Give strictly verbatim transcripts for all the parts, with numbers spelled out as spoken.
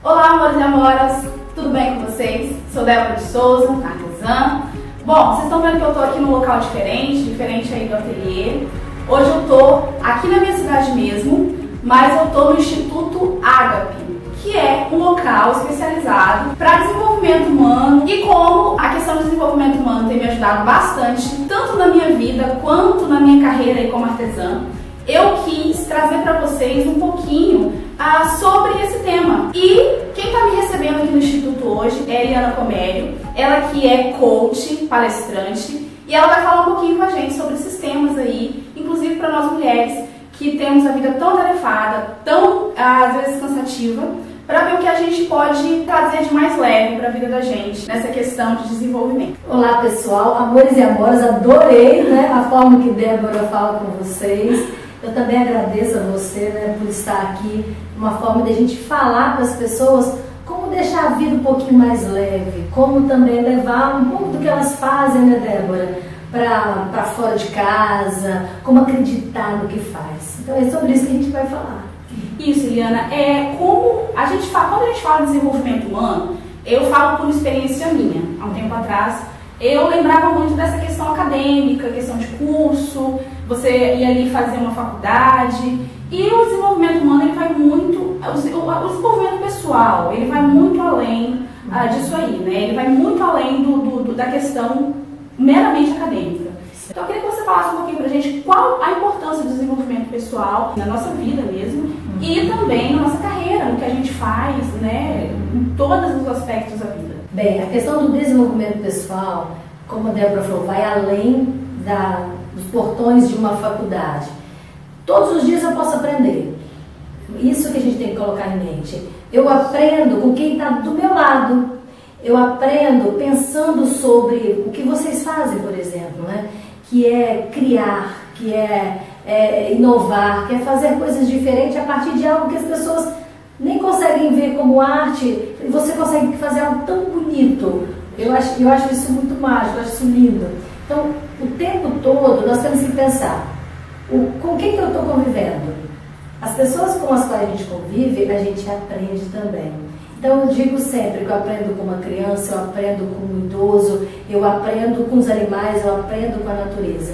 Olá, amores e amoras, tudo bem com vocês? Sou Débora de Souza, artesã. Bom, vocês estão vendo que eu estou aqui num local diferente, diferente aí do ateliê. Hoje eu estou aqui na minha cidade mesmo, mas eu estou no Instituto Ágape, que é um local especializado para desenvolvimento humano. E como a questão do desenvolvimento humano tem me ajudado bastante, tanto na minha vida quanto na minha carreira aí como artesã, eu quis trazer para vocês um pouquinho ah, sobre esse tema. E quem está me recebendo aqui no Instituto hoje é a Eliana Comério, ela que é coach, palestrante, e ela vai falar um pouquinho com a gente sobre esses temas aí, inclusive para nós mulheres que temos a vida tão tarefada, tão às vezes cansativa, para ver o que a gente pode trazer de mais leve para a vida da gente nessa questão de desenvolvimento. Olá pessoal, amores e amoras, adorei né, a forma que Débora fala com vocês. Eu também agradeço a você né, por estar aqui, uma forma de a gente falar para as pessoas como deixar a vida um pouquinho mais leve, como também levar um pouco do que elas fazem, né Débora, para fora de casa, como acreditar no que faz. Então é sobre isso que a gente vai falar. Isso, Eliana, é como a gente fala, quando a gente fala de desenvolvimento humano, eu falo por experiência minha. Há um tempo atrás, eu lembrava muito dessa questão acadêmica, questão de curso, você ia ali fazer uma faculdade, e o desenvolvimento humano ele vai muito, o, o desenvolvimento pessoal, ele vai muito além uh, disso aí, né? Ele vai muito além do, do, do, da questão meramente acadêmica. Então eu queria que você falasse um pouquinho pra gente qual a importância do desenvolvimento pessoal na nossa vida mesmo, uhum. e também na nossa carreira, no que a gente faz, né, em todos os aspectos da vida. Bem, a questão do desenvolvimento pessoal, como a Débora falou, vai além da, dos portões de uma faculdade. Todos os dias eu posso aprender. Isso que a gente tem que colocar em mente. Eu aprendo com quem está do meu lado. Eu aprendo pensando sobre o que vocês fazem, por exemplo, né? Que é criar, que é, é inovar, que é fazer coisas diferentes a partir de algo que as pessoas nem conseguem ver como arte, e você consegue fazer algo tão bonito. Eu acho, eu acho isso muito mágico, eu acho isso lindo. Então, o tempo todo nós temos que pensar, o, com quem que eu estou convivendo? As pessoas com as quais a gente convive, a gente aprende também. Então eu digo sempre que eu aprendo com uma criança, eu aprendo com um idoso, eu aprendo com os animais, eu aprendo com a natureza.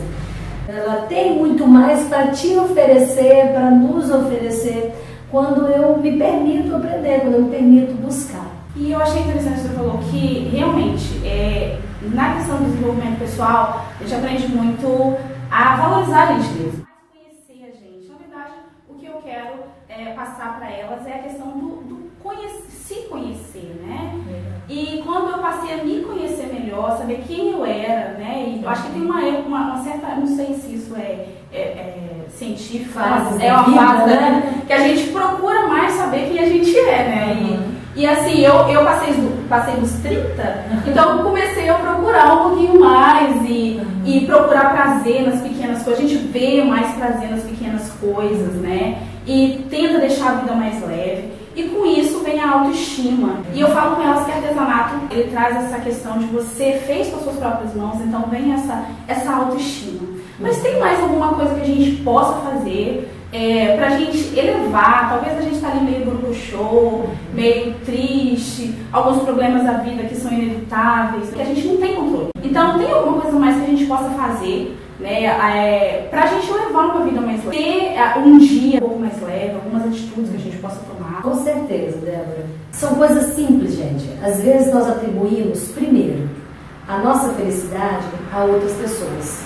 Ela tem muito mais para te oferecer, para nos oferecer, quando eu me permito aprender, quando eu me permito buscar. E eu achei interessante que você falou que realmente, é, na questão do desenvolvimento pessoal, a gente aprende muito a valorizar a gente mesmo. Conhecer a gente. Na verdade, o que eu quero é, passar para elas é a questão do, do conhecer, se conhecer, né? É. E quando eu passei a me conhecer melhor, saber quem eu era, né? E eu acho que tem uma, uma, uma certa, não sei se isso é, é, é científico, fase é uma vida, fase né? que a gente procura mais saber quem a gente é, né? Uhum. E, e assim, eu, eu passei, passei dos trinta, então eu comecei a procurar um pouquinho mais e, uhum. e procurar prazer nas pequenas coisas. A gente vê mais prazer nas pequenas coisas, né? E tenta deixar a vida mais leve. E com isso vem a autoestima. E eu falo com elas que artesanato, ele traz essa questão de você fez com as suas próprias mãos, então vem essa, essa autoestima. Mas tem mais alguma coisa que a gente possa fazer é, pra gente elevar? Talvez a gente tá ali meio brucuchô, meio triste, alguns problemas da vida que são inevitáveis, que a gente não tem controle. Então tem alguma coisa mais que a gente possa fazer, né, é, pra gente levar uma vida mais leve, ter é, um dia um pouco mais leve, algumas atitudes que a gente possa tomar. Com certeza, Débora. São coisas simples, gente. Às vezes nós atribuímos, primeiro, a nossa felicidade a outras pessoas.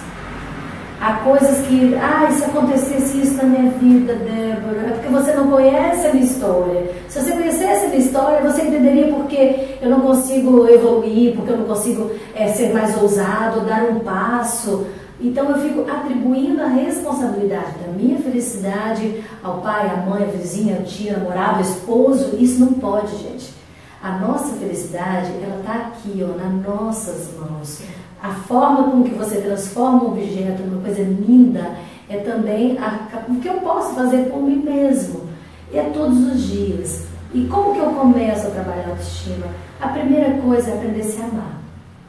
Há coisas que, ah, se acontecesse isso na minha vida, Débora, é porque você não conhece a minha história. Se você conhecesse a minha história, você entenderia porque eu não consigo evoluir, porque eu não consigo é, ser mais ousado, dar um passo. Então eu fico atribuindo a responsabilidade da minha felicidade ao pai, à mãe, à vizinha, ao tio, ao namorado, ao esposo. Isso não pode, gente. A nossa felicidade, ela está aqui, ó, nas nossas mãos. A forma com que você transforma um objeto numa coisa linda é também a, o que eu posso fazer por mim mesmo. E é todos os dias. E como que eu começo a trabalhar a autoestima? A primeira coisa é aprender a se amar.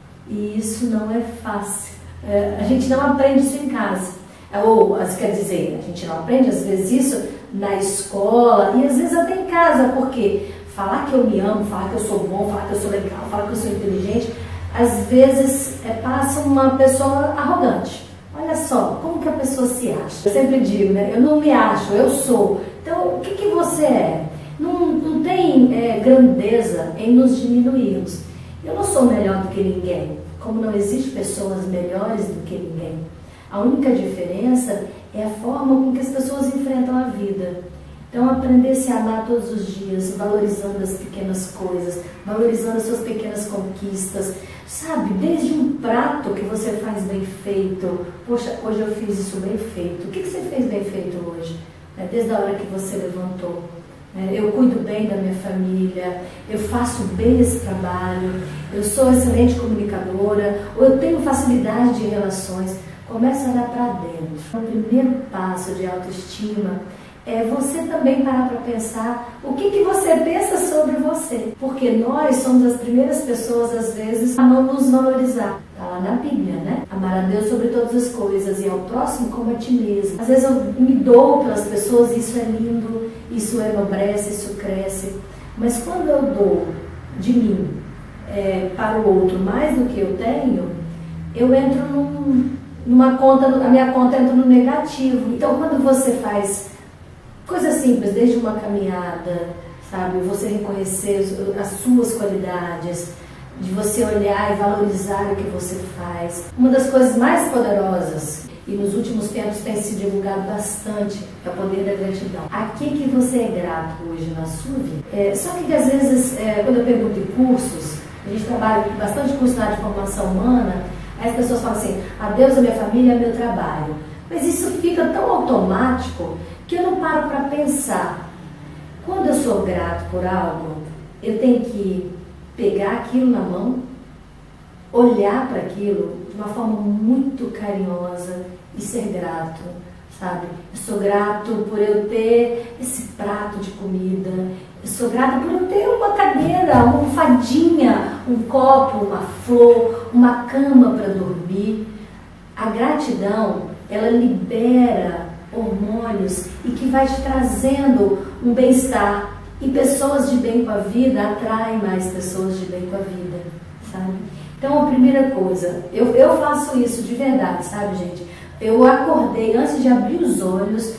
E isso não é fácil. É, a gente não aprende isso em casa. Ou, quer dizer, a gente não aprende às vezes isso na escola e às vezes até em casa, porque falar que eu me amo, falar que eu sou bom, falar que eu sou legal, falar que eu sou inteligente, às vezes é, passa uma pessoa arrogante. Olha só, como que a pessoa se acha? Eu sempre digo, né? Eu não me acho, eu sou. Então, o que, que você é? Não, não tem é, grandeza em nos diminuirmos. Eu não sou melhor do que ninguém, como não existe pessoas melhores do que ninguém. A única diferença é a forma com que as pessoas enfrentam a vida. Então, aprender a se amar todos os dias, valorizando as pequenas coisas, valorizando as suas pequenas conquistas, sabe? Desde um prato que você faz bem feito. Poxa, hoje eu fiz isso bem feito. O que você fez bem feito hoje? Desde a hora que você levantou. Eu cuido bem da minha família, eu faço bem esse trabalho, eu sou excelente comunicadora, ou eu tenho facilidade de relações. Começa a olhar para dentro. O primeiro passo de autoestima é você também parar para pensar o que, que você pensa sobre você. Porque nós somos as primeiras pessoas, às vezes, a não nos valorizar. Está lá na Bíblia, né? Amar a Deus sobre todas as coisas e ao próximo como a ti mesmo. Às vezes eu me dou pelas pessoas e isso é lindo, isso enobrece, isso cresce. Mas quando eu dou de mim é, para o outro mais do que eu tenho, eu entro num, numa conta, a minha conta entra no negativo. Então, quando você faz coisas simples, desde uma caminhada, sabe? Você reconhecer as suas qualidades, de você olhar e valorizar o que você faz. Uma das coisas mais poderosas, e nos últimos tempos tem se divulgado bastante, é o poder da gratidão. A que que você é grato hoje na sua vida? É, só que às vezes, é, quando eu pergunto em cursos, a gente trabalha com bastante curso na área de formação humana, aí as pessoas falam assim, a Deus, a minha família, é meu trabalho. Mas isso fica tão automático que eu não paro para pensar. Quando eu sou grato por algo, eu tenho que pegar aquilo na mão, olhar para aquilo de uma forma muito carinhosa e ser grato, sabe? Eu sou grato por eu ter esse prato de comida, eu sou grata por eu ter uma cadeira, uma almofadinha, um copo, uma flor, uma cama para dormir. A gratidão, ela libera hormônios e que vai te trazendo um bem-estar. E pessoas de bem com a vida atraem mais pessoas de bem com a vida, sabe? Então, a primeira coisa, eu, eu faço isso de verdade, sabe, gente? Eu acordei, antes de abrir os olhos,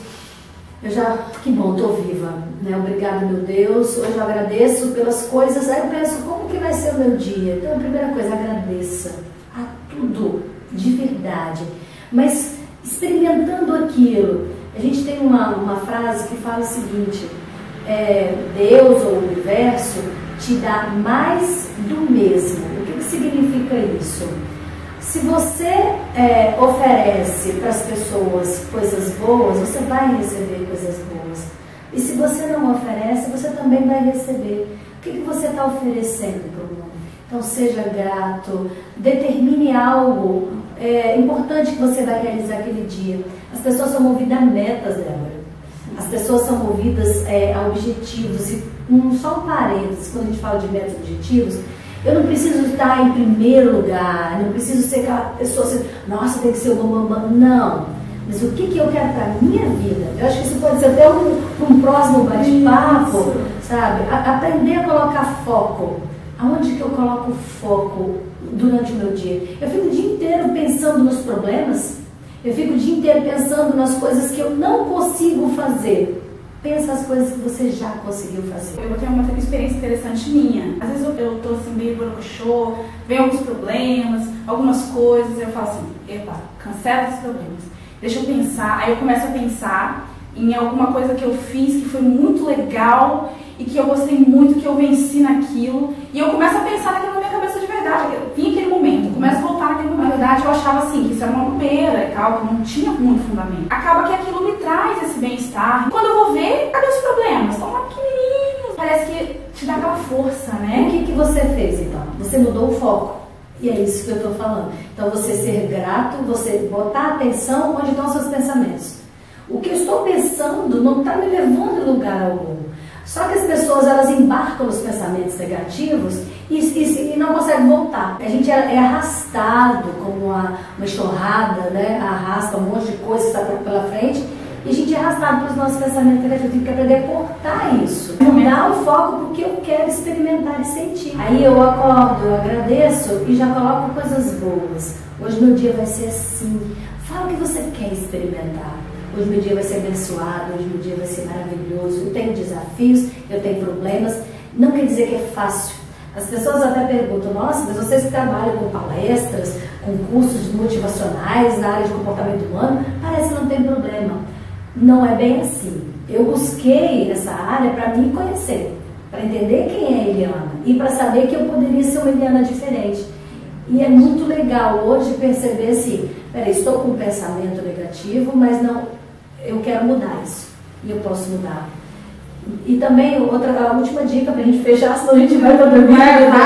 eu já, que bom, estou viva, né? Obrigada, meu Deus, hoje eu agradeço pelas coisas, aí eu penso, como que vai ser o meu dia? Então, a primeira coisa, agradeça a tudo, de verdade. Mas, experimentando aquilo, a gente tem uma, uma frase que fala o seguinte, é, Deus ou o universo te dá mais do mesmo. O que, que significa isso? Se você é, oferece para as pessoas coisas boas, você vai receber coisas boas. E se você não oferece, você também vai receber. O que, que você está oferecendo para o mundo? Então seja grato, determine algo é, importante que você vai realizar aquele dia. As pessoas são movidas a metas, Débora. As pessoas são movidas é, a objetivos. E um, só um parênteses, quando a gente fala de metas e objetivos, eu não preciso estar em primeiro lugar, eu não preciso ser aquela pessoa assim, nossa, tem que ser o mamãe. Não. Mas o que, que eu quero para a minha vida? Eu acho que isso pode ser até um, um próximo bate-papo, sabe? A, aprender a colocar foco. Aonde que eu coloco foco durante o meu dia? Eu fico o dia inteiro pensando nos problemas, eu fico o dia inteiro pensando nas coisas que eu não consigo fazer. Pensa as coisas que você já conseguiu fazer. Eu tenho uma experiência interessante minha. Às vezes eu, eu tô assim meio borocochô, vem alguns problemas, algumas coisas, eu falo assim, epa, cancela esses problemas. Deixa eu pensar, aí eu começo a pensar em alguma coisa que eu fiz que foi muito legal e que eu gostei muito, que eu venci naquilo, e eu começo a pensar naquilo na minha cabeça de verdade. Eu vim aquele momento, eu começo a voltar naquele momento. Na verdade, eu achava assim, que isso era uma bobeira e tal, que não tinha muito fundamento. Acaba que aquilo me traz esse bem-estar. Quando eu vou ver, cadê os problemas? Estão lá pequenininhos. Parece que te dá aquela força, né? O que, que você fez, então? Você mudou o foco. E é isso que eu estou falando. Então, você ser grato, você botar atenção onde estão os seus pensamentos. O que eu estou pensando não está me levando a lugar algum. Só que as pessoas, elas embarcam nos pensamentos negativos e, e, e não conseguem voltar. A gente é, é arrastado como uma, uma enxurrada, né? Arrasta um monte de coisa que está pela frente e a gente é arrastado para os nossos pensamentos negativos. Tem que aprender a cortar isso, mudar o foco para o que eu quero experimentar e sentir. Aí eu acordo, eu agradeço e já coloco coisas boas. Hoje meu dia vai ser assim. Fala o que você quer experimentar. Hoje meu dia vai ser abençoado, hoje meu dia vai ser maravilhoso. Eu tenho desafios, eu tenho problemas. Não quer dizer que é fácil. As pessoas até perguntam, nossa, mas vocês que trabalham com palestras, com cursos motivacionais na área de comportamento humano, parece que não tem problema. Não é bem assim. Eu busquei essa área para me conhecer, para entender quem é a Eliana e para saber que eu poderia ser uma Eliana diferente. E é muito legal hoje perceber assim, peraí, estou com um pensamento negativo, mas não, eu quero mudar isso. E eu posso mudar. E também, outra, a última dica para a gente fechar, senão a gente vai estar dormindo,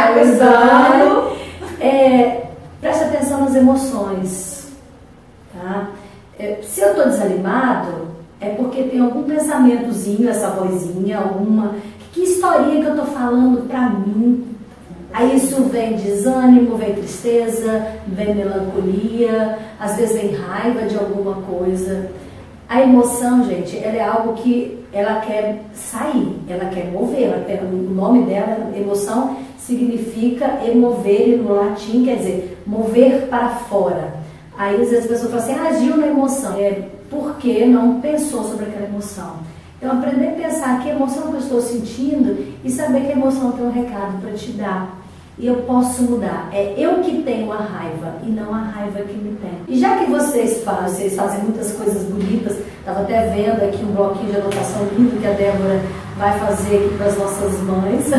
é, preste atenção nas emoções. Tá? É, se eu estou desanimado, é porque tem algum pensamentozinho, essa vozinha, alguma... Que historinha que eu estou falando para mim? Aí isso vem desânimo, vem tristeza, vem melancolia, às vezes vem raiva de alguma coisa. A emoção, gente, ela é algo que ela quer sair, ela quer mover, ela quer, o nome dela, emoção, significa emover, e no latim quer dizer mover para fora. Aí às vezes a pessoa fala assim, ah, agiu na emoção, é porque não pensou sobre aquela emoção. Então aprender a pensar que emoção que eu estou sentindo e saber que a emoção tem um recado para te dar. E eu posso mudar. É eu que tenho a raiva e não a raiva que me tem. E já que vocês fazem, vocês fazem muitas coisas bonitas, estava até vendo aqui um bloquinho de anotação lindo que a Débora vai fazer aqui para as nossas mães.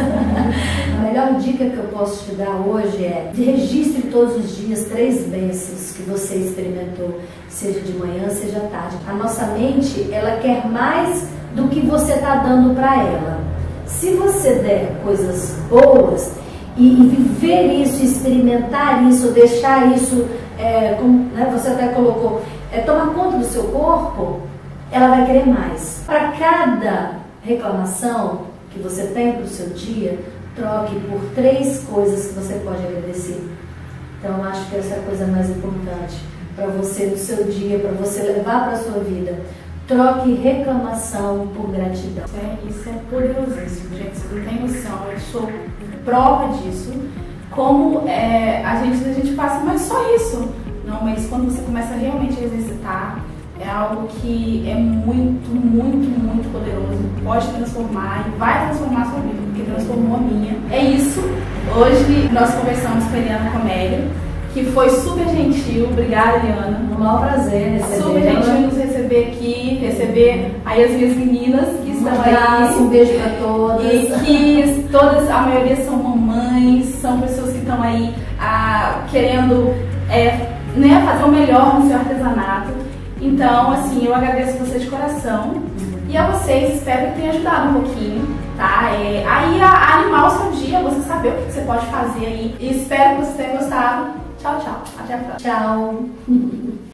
A melhor dica que eu posso te dar hoje é registre todos os dias três bênçãos que você experimentou, seja de manhã, seja à tarde. A nossa mente, ela quer mais do que você está dando para ela. Se você der coisas boas, E, e viver isso, experimentar isso, deixar isso, é, como, né, você até colocou, é, tomar conta do seu corpo, ela vai querer mais. Para cada reclamação que você tem para o seu dia, troque por três coisas que você pode agradecer. Então, eu acho que essa é a coisa mais importante para você no seu dia, para você levar para a sua vida. Troque reclamação por gratidão. É, isso é poderosíssimo, gente. Você não tem noção. Eu sou prova disso. Como é, a, gente, a gente passa, mas só isso. Não, mas quando você começa realmente a exercitar, é algo que é muito, muito, muito poderoso. Pode transformar e vai transformar a sua vida, porque transformou a minha. É isso. Hoje nós conversamos com a Eliana Comelli, que foi super gentil. Obrigada, Eliana. Um maior prazer receber. Super gentil nos receber aqui, receber aí as minhas meninas que estão um abraço, aí. Um beijo para todas. E que todas, a maioria são mamães, são pessoas que estão aí ah, querendo é, né, fazer o melhor no seu artesanato. Então, assim, eu agradeço você de coração. E a vocês, espero que tenha ajudado um pouquinho, tá? É, aí a, a animar o seu dia, você saber o que você pode fazer aí. E espero que você tenha gostado. Tchau, tchau. Até a próxima. Tchau.